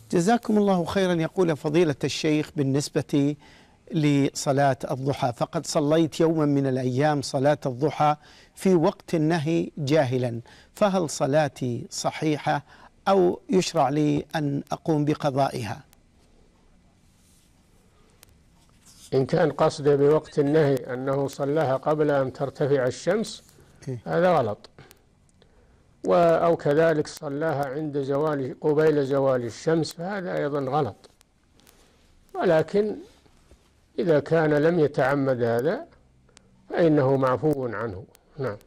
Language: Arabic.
جزاكم الله خيرا. يقول فضيلة الشيخ بالنسبة لصلاة الضحى: فقد صليت يوما من الأيام صلاة الضحى في وقت النهي جاهلا، فهل صلاتي صحيحة أو يشرع لي أن أقوم بقضائها؟ إن كان قصده بوقت النهي أنه صلاها قبل أن ترتفع الشمس هذا غلط، أو كذلك صلاها عند قبيل زوال الشمس فهذا أيضا غلط. ولكن إذا كان لم يتعمد هذا فإنه معفو عنه. نعم.